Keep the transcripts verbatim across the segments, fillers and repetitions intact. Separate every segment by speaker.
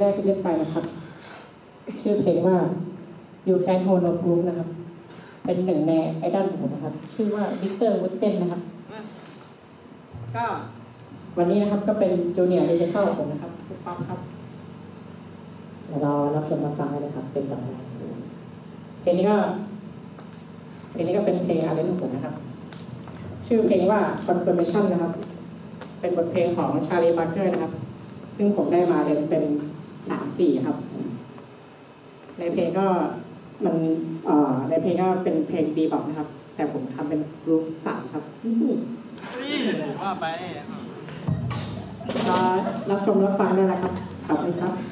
Speaker 1: แรกที่เล่นไปนะครับชื่อเพลงว่า You Can't Hold No Groove นะครับเป็นหนึ่งในไอดอลผมนะครับชื่อว่าวิกเตอร์วูดเต้นนะครับก็วันนี้นะครับก็เป็นจูเนียร์ดิจิทัลของผมนะครับคุณป๊อปครับเรารับชมรับฟังได้เลยครับเป็นต่อไปเพลงนี้ก็เพลงนี้ก็เป็นเพลงอาร์เรนจ์ของผมนะครับชื่อเพลงว่า Confirmation นะครับเป็นบทเพลงของชาลี บาร์เกอร์นะครับซึ่งผมได้มาเรียนเป็นสามสี่ครับในเพลงก็มันเอ่อในเพลงก็เป็นเพลงบีบ็อกนะครับแต่ผมทำเป็นกรุ๊ปสามครับว่าไปรับชมรับฟังได้แล้วครับขอบคุณครับ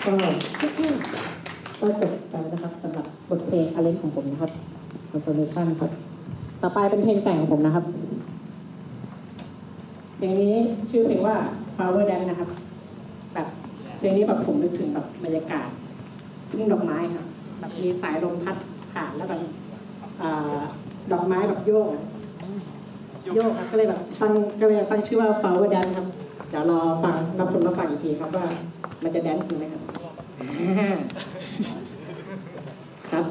Speaker 1: ก็ก็จบไปนะครับสำหรับบทเพลงอะไรของผมนะครับ Consolation ครับต่อไปเป็นเพลงแต่งของผมนะครับเพลงนี้ชื่อเพลงว่า Flower Dance นะครับแบบเพลงนี้แบบผมนึกถึงแบบบรรยากาศทุ่งดอกไม้ครับแบบมีสายลมพัดผ่านแล้วแบบดอกไม้แบบโยกโยกครับก็เลยแบบตั้งก็เลยตั้งชื่อว่า Flower Dance ครับเดี๋ยวรอฟังรับชมรับฟังอีกทีครับว่ามันจะแดนซ์จริงไหมครับครับ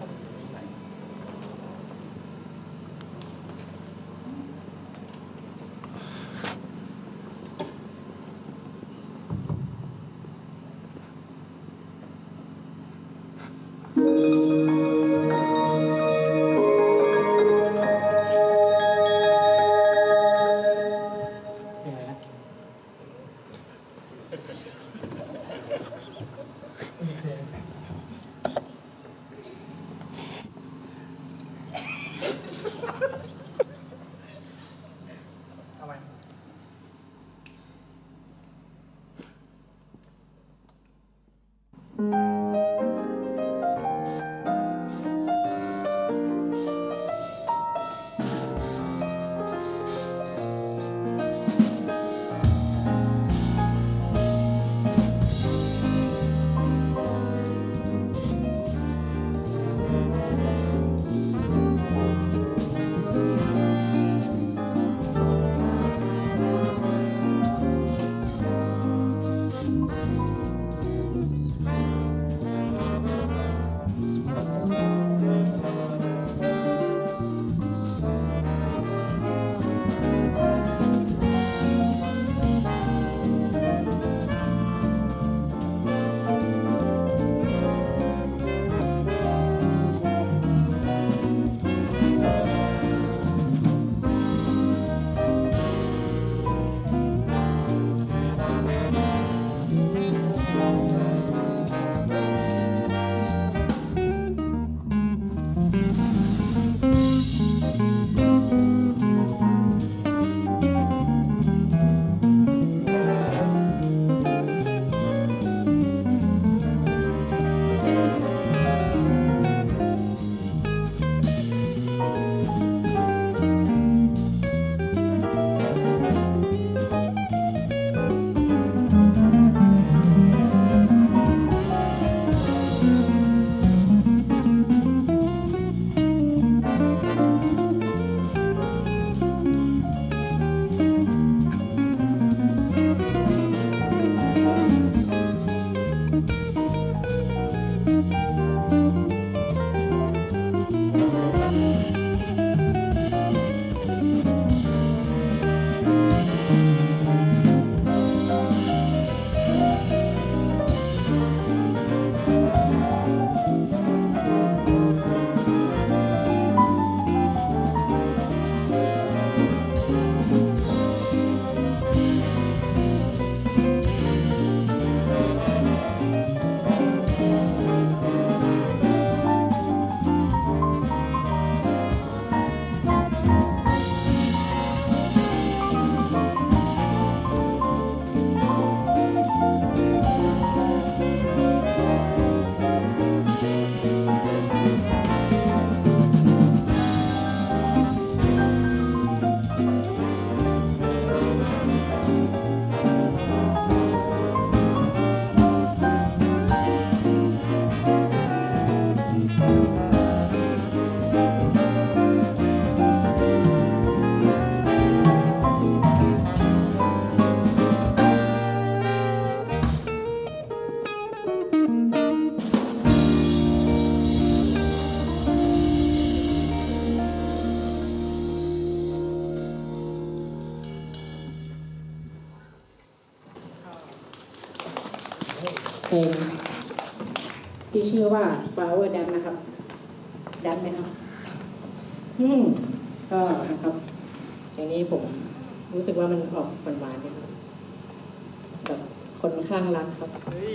Speaker 1: เพลงที่ชื่อว่า Flower Dance นะครับแดนไหมครับอืมก็นะครับอย่างนี้ผมรู้สึกว่ามันออกหวานๆนะครับแบบคนข้างรักครับ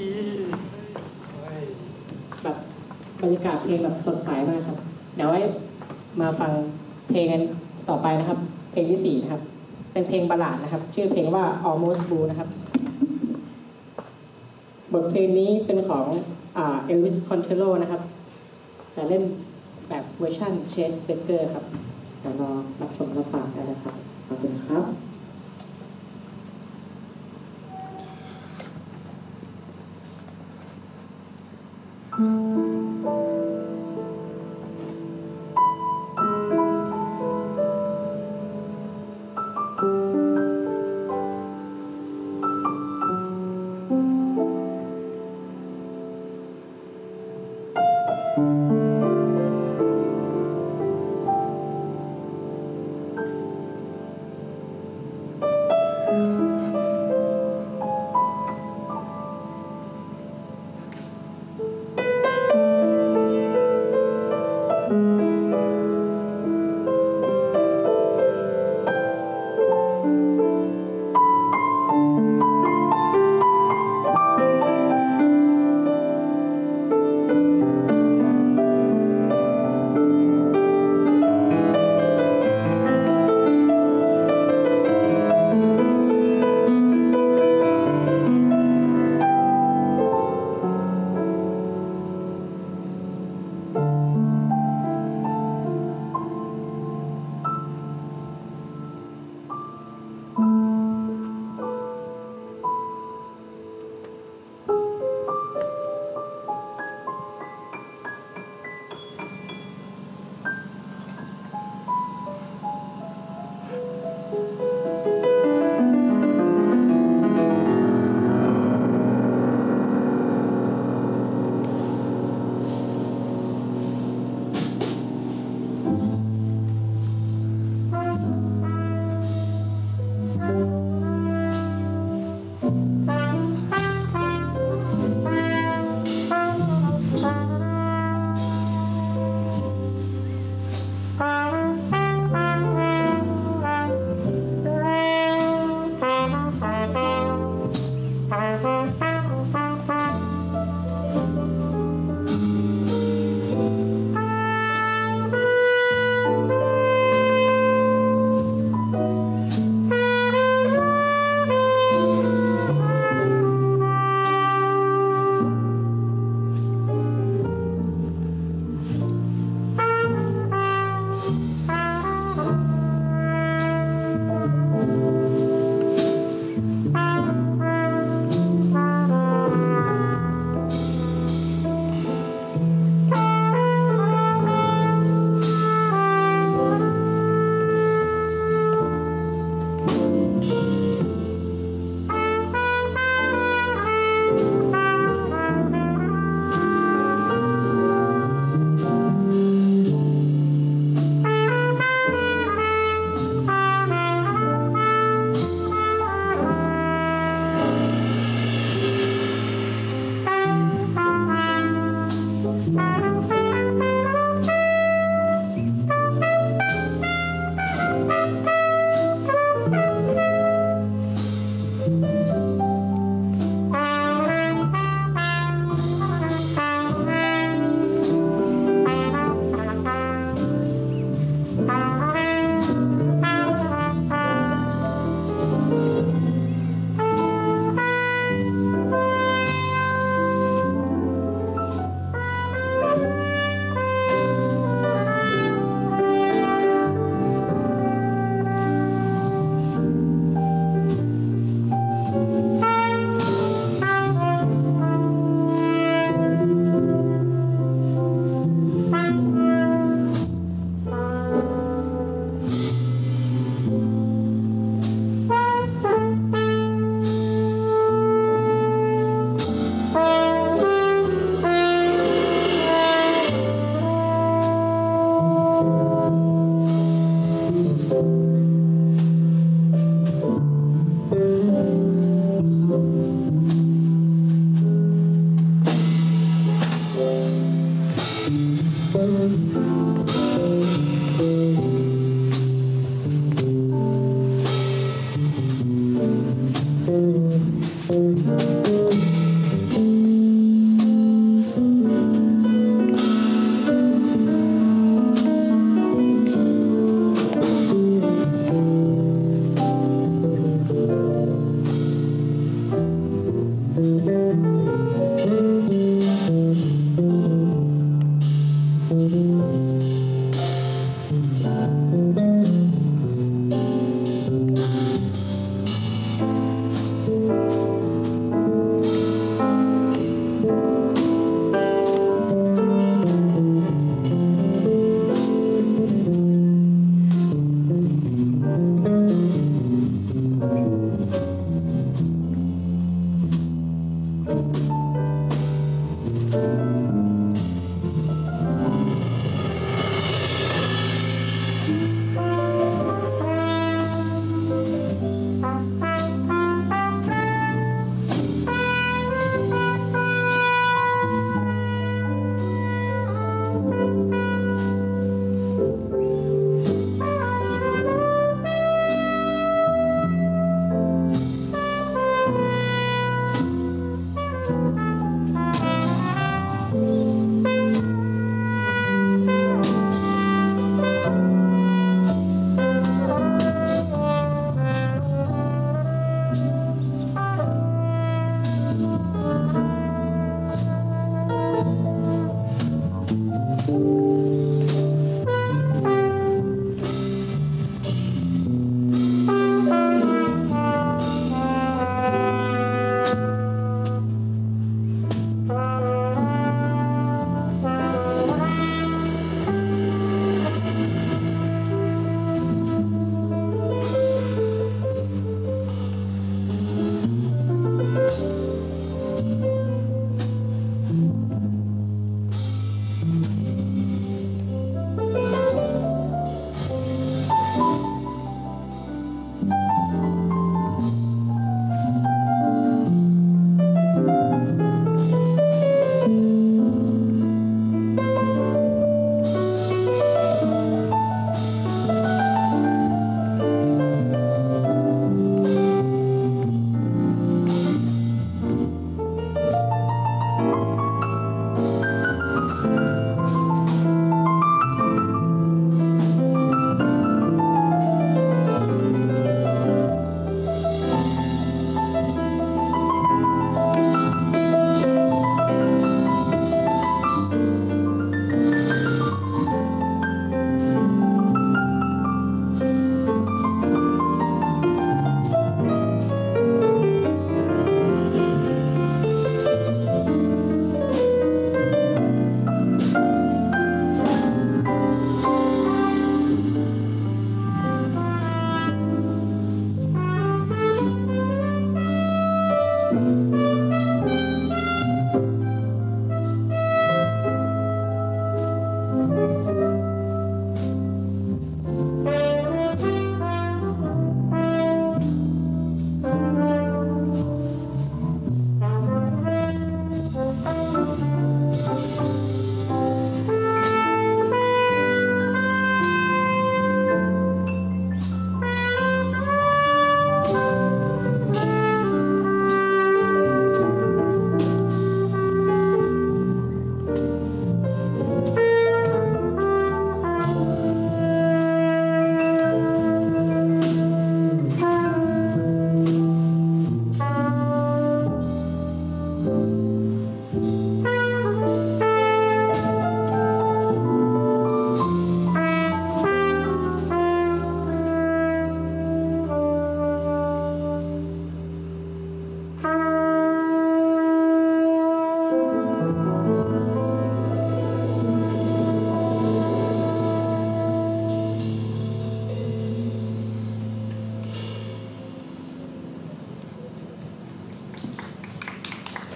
Speaker 1: แบบบรรยากาศเพลงแบบสดใสมากครับเดี๋ยวไว้มาฟังเพลงกันต่อไปนะครับเพลงที่สี่นะครับเป็นเพลงบัลลาดนะครับชื่อเพลงว่า Almost Blue นะครับบทเพลงนี้เป็นของเอลวิส คอนเทโลนะครับจะเล่นแบบเวอร์ชันเชฟเบเกอร์ครับเดี๋ยวรอรับชมรับฟังได้เลยครับขอบคุณครับ
Speaker 2: I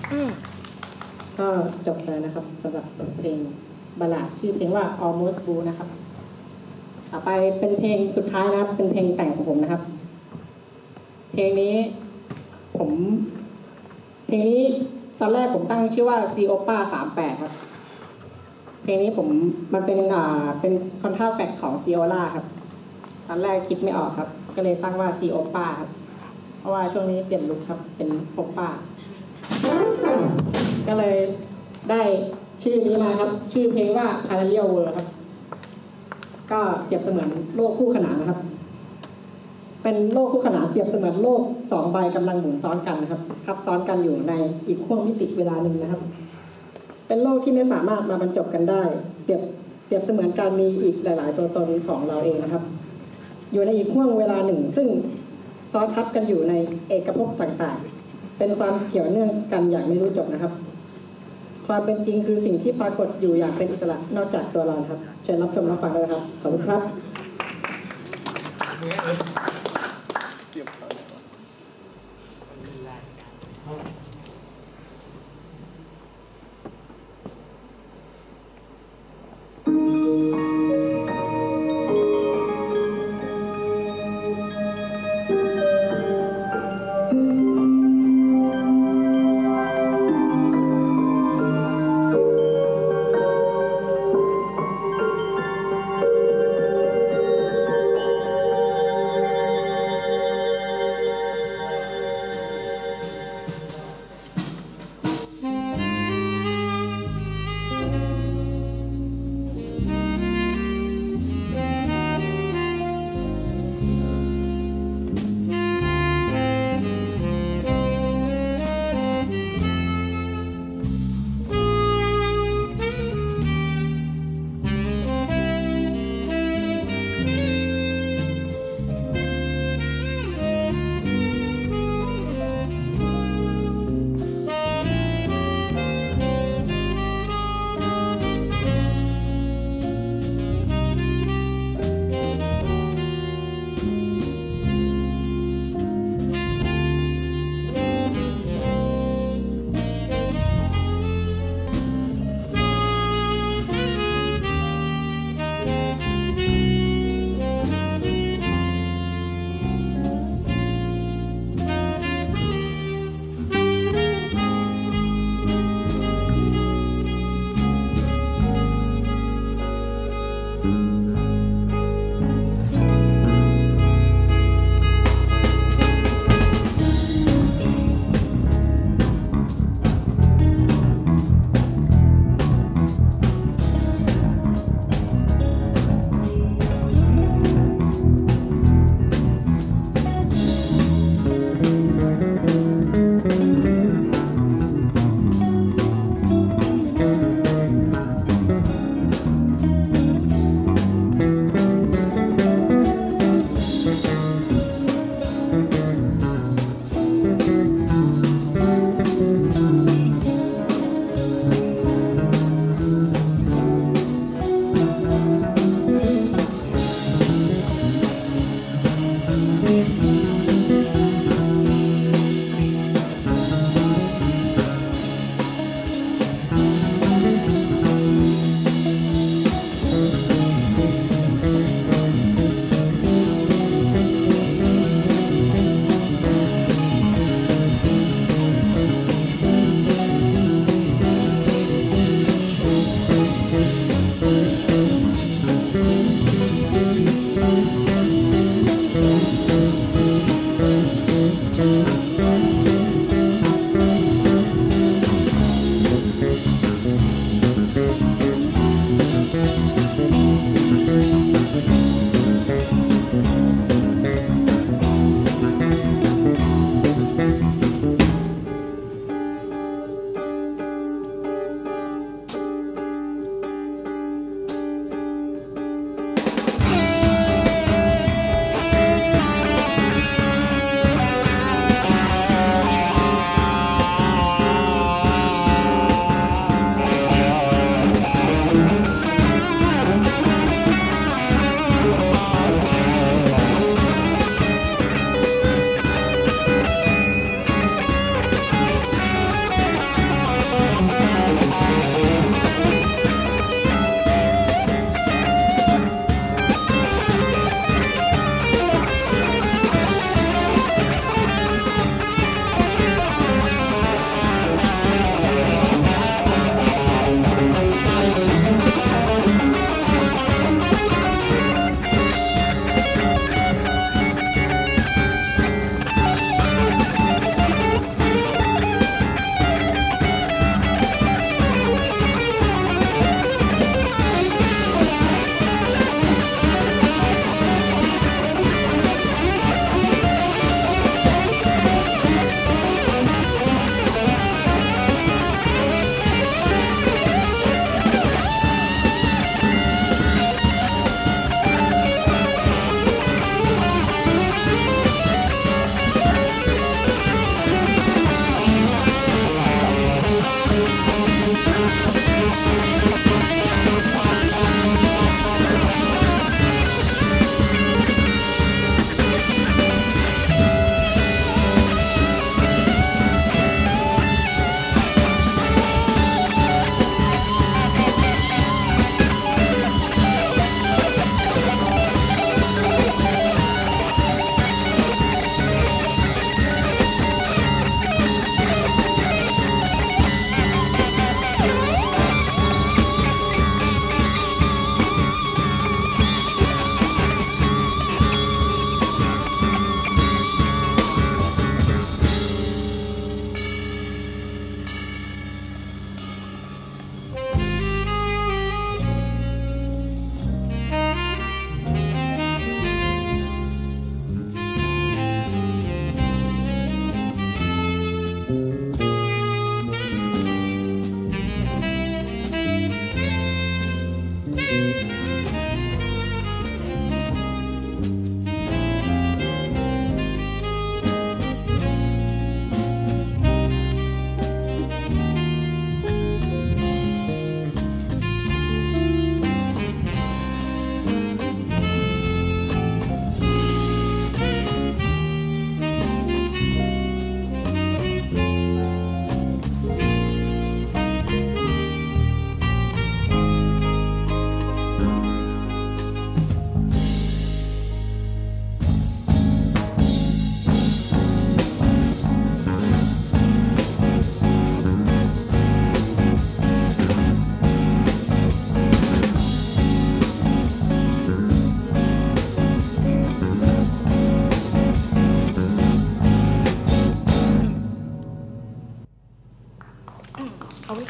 Speaker 1: ก็จบแล้วนะครับสำหรับบทเพลงบัลลาดชื่อเพลงว่า Almost Blue นะครับต่อไปเป็นเพลงสุดท้ายนะครับเป็นเพลงแต่งของผมนะครับเพลงนี้ผมเพลงนี้ตอนแรกผมตั้งชื่อว่า C Opa สามแปดครับเพลงนี้ผมมันเป็นอ่าเป็นคอนทราแฟกของ Ciola ครับตอนแรกคิดไม่ออกครับก็เลยตั้งว่า C Opa ครับเพราะว่าช่วงนี้เปลี่ยนลุคครับเป็นโอป้าก็เลยได้ชื่อนี้มาครับชื่อเพลงว่า Parallel World ครับก็เปรียบเสมือนโลกคู่ขนานนะครับเป็นโลกคู่ขนานเปรียบเสมือนโลกสองใบกำลังหมุนซ้อนกันนะครับทับซ้อนกันอยู่ในอีกห้วงมิติเวลาหนึ่งนะครับเป็นโลกที่ไม่สามารถมาบรรจบกันได้เปรียบเปรียบเสมือนการมีอีกหลายๆตัวตนของเราเองนะครับอยู่ในอีกห้วงเวลาหนึ่งซึ่งซ้อนทับกันอยู่ในเอกภพต่างๆเป็นความเกี่ยวเนื่องกันอย่างไม่รู้จบนะครับความเป็นจริงคือสิ่งที่ปรากฏอยู่อย่างเป็นอิสระนอกจากตัวเราครับเชิญรับชมรับฟังเลยครับขอบคุณครับ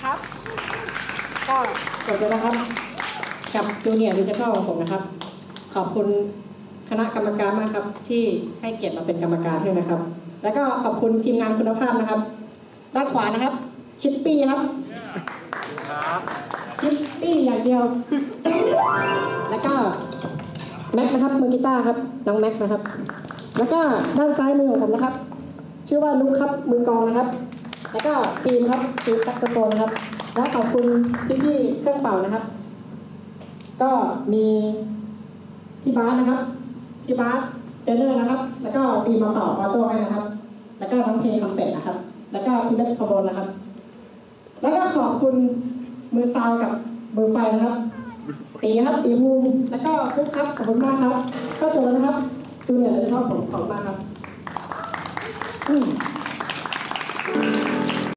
Speaker 1: ครับก็จบแล้วนะครับกับจูเนียร์ดิจิทัลของผมนะครับขอบคุณคณะกรรมการมากครับที่ให้เกียรติมาเป็นกรรมการให้นะครับแล้วก็ขอบคุณทีมงานคุณภาพนะครับด้านขวานะครับชิปปี้ครับชิปปี้อย่างเดียวแล้วก็แม็กนะครับมือกีตาร์ครับน้องแม็กนะครับแล้วก็ด้านซ้ายมือของผมนะครับชื่อว่านุ๊กครับมือกลองนะครับแล้วก็ฟิล์มครับฟิล์มแซกโซโฟนครับและขอบคุณพี่ๆเครื่องเป่านะครับก็มีพี่บาสนะครับพี่บาสเดนเนอร์นะครับแล้วก็ฟิล์มมาเป่าออโต้ให้นะครับแล้วก็น้องเพลงคำเป็ดนะครับแล้วก็พี่เล็กพบลนะครับแล้วก็ขอบคุณมือซาวกับมือไฟนะครับตีครับตีมุมแล้วก็ฟุ๊กครับขอบคุณมากครับก็จบแล้วนะครับจูเนียร์จะชอบผมขอบคุณมากครับอืม